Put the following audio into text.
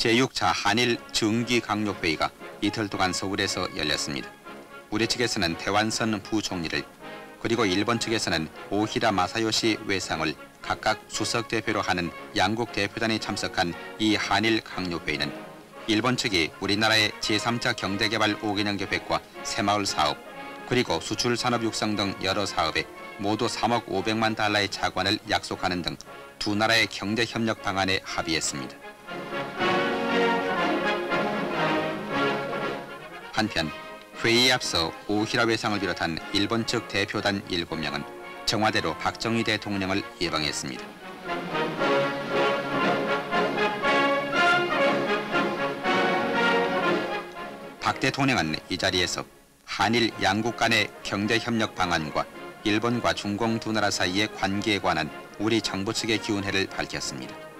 제6차 한일 정기강력회의가 이틀 동안 서울에서 열렸습니다. 우리 측에서는 태완선 부총리를 그리고 일본 측에서는 오히라 마사요시 외상을 각각 수석 대표로 하는 양국 대표단이 참석한 이 한일 강력회의는 일본 측이 우리나라의 제3차 경제개발 5개년 계획과 새마을 사업 그리고 수출 산업 육성 등 여러 사업에 모두 3억 500만 달러의 차관을 약속하는 등 두 나라의 경제협력 방안에 합의했습니다. 한편 회의에 앞서 오히라 외상을 비롯한 일본 측 대표단 7명은 청와대로 박정희 대통령을 예방했습니다. 박 대통령은 이 자리에서 한일 양국 간의 경제협력 방안과 일본과 중공 두 나라 사이의 관계에 관한 우리 정부 측의 기원회를 밝혔습니다.